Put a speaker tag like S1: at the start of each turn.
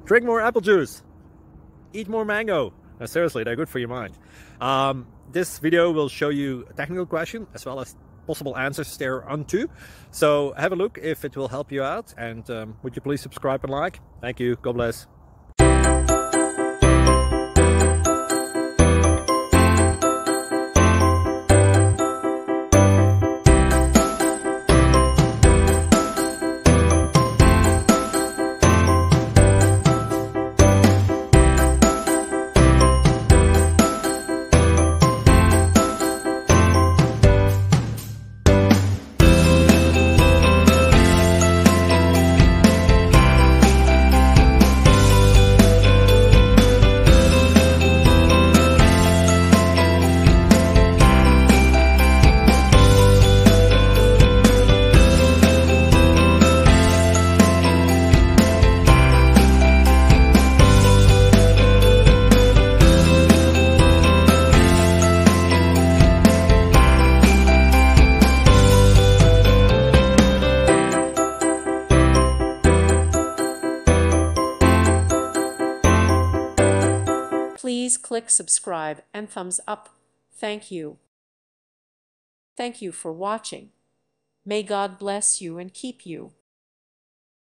S1: Drink more apple juice. Eat more mango. Seriously, they're good for your mind. This video will show you a technical question as well as possible answers thereunto. So have a look if it will help you out, and would you please subscribe and like? Thank you. God bless.
S2: Please click subscribe and thumbs up. Thank you. Thank you for watching. May God bless you and keep you.